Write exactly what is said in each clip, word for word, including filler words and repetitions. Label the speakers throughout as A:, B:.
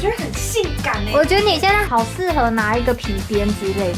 A: 觉得很性感哎。
B: 我觉得你现在好适合拿一个皮鞭之类的。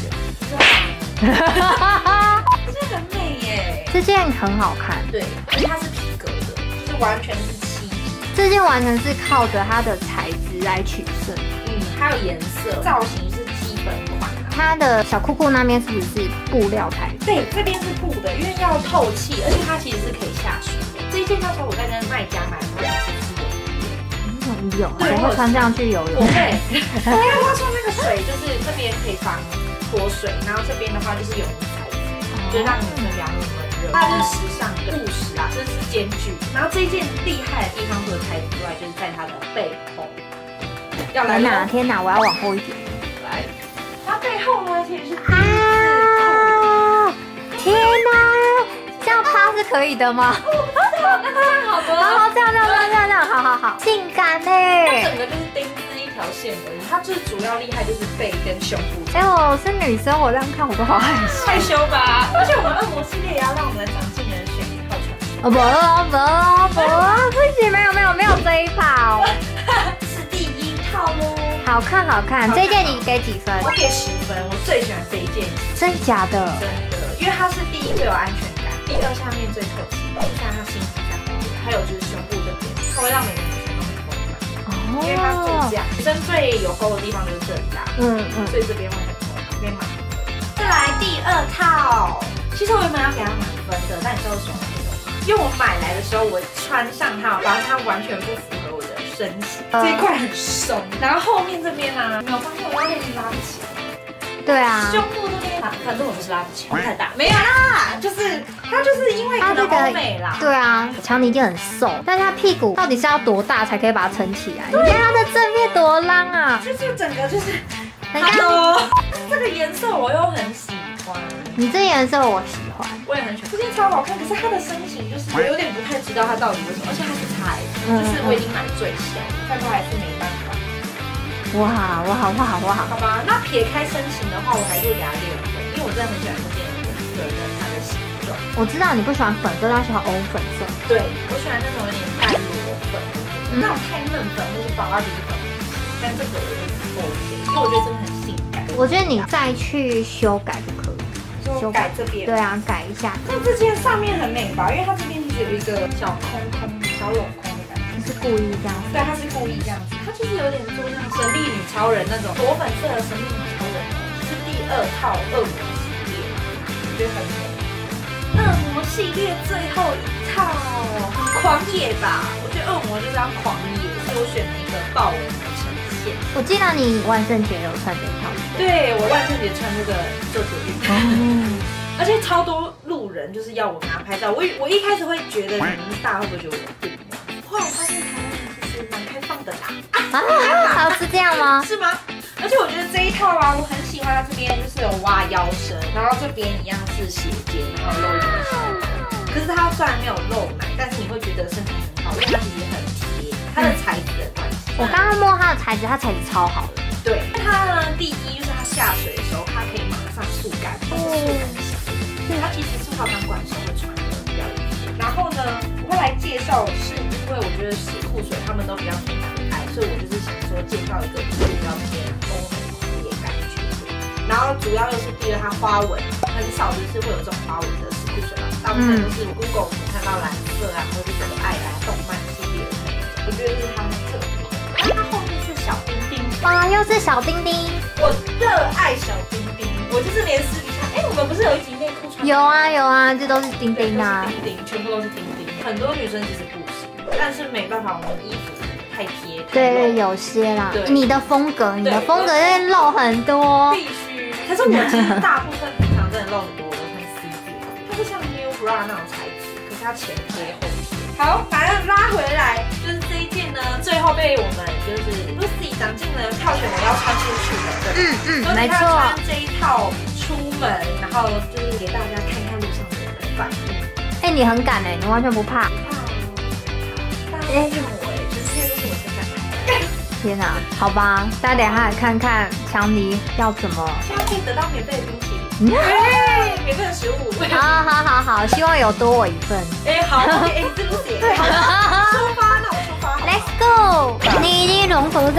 A: 这很美耶。
B: 这件很好看。
A: 对，而且它是皮革的，就是完全是漆皮。
B: 这件完全是靠着它的材质来取胜。
A: 嗯，还有颜色，造型是基本款。
B: 它的小裤裤那边是不是布料材质？
A: 对，这边是布的，因为要透气，而且它其实是可以下水的。这一件到时候我在跟卖家买的时候，其实是
B: 游泳，游，谁会穿这样去游泳？
A: 我会，因为他说那个水就是这边可以防脱水，然后这边的话就是有材质，就让女生不要那么热。它就是时尚跟务实啊，这是兼具。然后这一件厉害的地方，除了材质之外，就是在它的背后。要来
B: 哪？天哪，我要往后一点。
A: 来。它背后呢，其实是
B: 啊！天哪，这样趴是可以的吗？
A: 我不知道，那这样好多。
B: 好，这样这样这样这样这样，好好好，性感嘞！
A: 它整个就是丁字一条线而已，它最主要厉害就是背跟胸部。
B: 哎，我是女生，我这样看我都好害羞。
A: 害羞吧？而且我们恶魔系列也要让我们的长进人选一套穿。
B: 哦不不不，不行，没有没有没有这一套，
A: 是第一套喽。
B: 好看好看，这件你给几分？
A: 我给十分，我最喜欢这一件。
B: 真假的？
A: 真的，因为它是第一最有安全感，第二下面最透气，第三它心机感，还有就是胸部这边，它会让每个女生都很丰满。哦。因为它最假，女生最有沟的地方就是这里啦。嗯嗯。所以这边会很丰满，这边满分。再来第二套，其实我原本要给它满分的，但你知道为什么没有吗？因为我买来的时候我穿上它，然后它完全不符合我的身形，这一块很松，然后后面这边呢，没有发现我拉链拉不起来。
B: 对啊，
A: 胸部这边，反正我就是拉不起来，太大，没有啦，就是它就是因为可能欧美啦。
B: 对啊，强尼就很瘦，但是他屁股到底是要多大才可以把它撑起来？你看它的正面多浪啊！
A: 就是整个就是，
B: 你看
A: 这个颜色我又很喜欢。
B: 你这颜色我喜欢，
A: 我也很喜欢，这件超好看，可是它的身形就是我有点不太知道它到底为什么，而且它是 X， 就是我已经买最小，但是还是没办法。
B: 哇哇好哇好哇好，
A: 好吧，那撇开身形的话，我还是会给它六分，因为我真的很喜欢这件颜色跟它的形状。
B: 我知道你不喜欢粉色，但喜欢欧粉色。
A: 对，我喜欢那种有点带裸粉，那种太嫩粉或是芭比粉，但这个我就不 OK，因为我觉得真的很性感。
B: 我觉得你再去修改就可以。
A: 修改这边，
B: 对啊，改一下。
A: 那这件上面很美吧？因为它这边其实有一个小空空、小镂空的感觉。
B: 是故意这样子？
A: 对，它是故意这样子。它就是有点做像神力女超人那种裸粉色的神力女超人，是第二套恶魔系列，我觉得很美。恶魔系列最后一套很狂野吧？我觉得恶魔就是要狂野，所以我选了一个豹纹的呈现。
B: 我记得你万圣节有穿这套。
A: 对，我万圣节穿这个做捷运，而且超多路人就是要我跟他拍照。我我一开始会觉得年龄大会不会觉得我有病？后来我发现台湾人其实蛮开放的啦。
B: 啊，是这样吗？
A: 是吗？而且我觉得这一套啊，我很喜欢它这边就是有挖腰身，然后这边一样是斜肩，然后露一点小腿。可是它虽然没有露奶，但是你会觉得身材很好，因为它其实很贴，它的材质的关系。
B: 我刚刚摸它的材质，它材质超好的。
A: 对，它呢，第一就是它下水的时候，它可以马上速干，速干型。它其实是化妆馆时候会穿的比较一些。然后呢，我会来介绍，是因为我觉得洗裤水他们都比较偏可爱，所以我就是想说介绍一个比较偏欧美系列感觉。然后主要又是第二，它花纹很少就是会有这种花纹的洗裤水了，大部分都是 Google 你看到蓝色啊，或者是可爱啊动漫系列的那种。我觉得这是它很特别。它后面是小丁丁。
B: 哇，又是小丁丁！
A: 我热爱小丁丁，我就是连私底下，哎、欸，我们不是有一集内裤穿？
B: 有啊有啊，这都是丁丁啊，
A: 丁丁，全部都是丁丁。很多女生其实不行，但是没办法，我们衣服太贴。
B: 对，有些啦。你的风格，你的风格会露很多。
A: 必须。可是我其实大部分平常真的露很多，我都穿 C 字，它是像 New Bra 那种材质，可是它前贴后贴。好，反正拉回来，就是这一件呢，最后被我们就是 Lucy 长进了票选我要穿出去的，对，
B: 嗯嗯，没错。
A: 穿这一套出门，然后就是给大家看看路上的人的反应。
B: 哎、欸，你很敢哎、欸，你完全不怕。
A: 不怕，大家都骗我哎，全世界都是我最敢的。
B: 天哪，好吧，大家等一下来看看强尼要怎么。
A: 希望可以得到免费的冰淇淋。哎，免费的食物。
B: 好好好好，希望有多我一份。
A: 哎，好，哎，这不行。出发，那我出发。
B: Let's go！ 你已经融合在里面。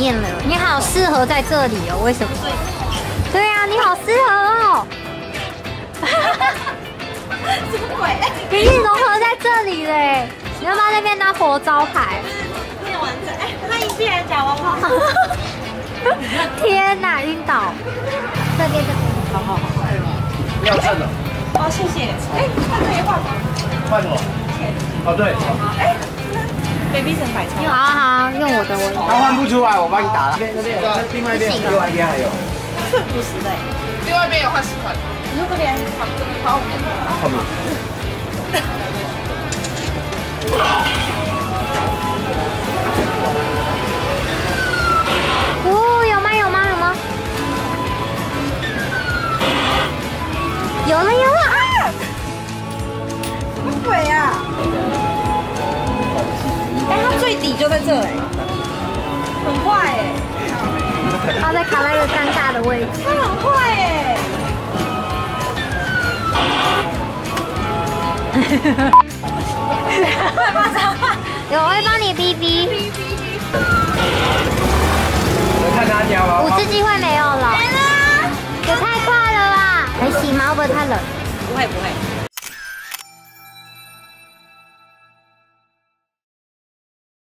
B: 面了。你好适合在这里哦，为什么？对啊，你好适合哦。
A: 什么鬼？
B: 明明融合在这里嘞，你要不要那边当活招牌？
A: 念完整，哎，他一边讲完话。
B: 天哪，晕倒！这边这边，
A: 好好好，
C: 不要蹭了。
A: 哦，谢谢。哎，那可以换吗？
C: 换什么？哦，对。
A: 哎，baby 神百超。
B: 好好，用我的我。
C: 他换不出来，我帮你打了。这边这边，另外一边，另外一边还有。
A: 是五十的。
D: 另外一边也换十块。
A: 你说这边？好，这边好。
C: 后面。
B: 哦，有吗？有吗？有吗？有了有了啊！
A: 什么鬼啊？哎，它最底就在这哎，很坏哎。
B: 它在卡在一个尴尬的位置。
A: 它很坏哎。害怕脏话。
B: 有，我会帮你逼逼。
C: 我看他家吗？
B: 五次机会没有了。也太快了吧！还行吗？会不会太冷？
A: 不会不会。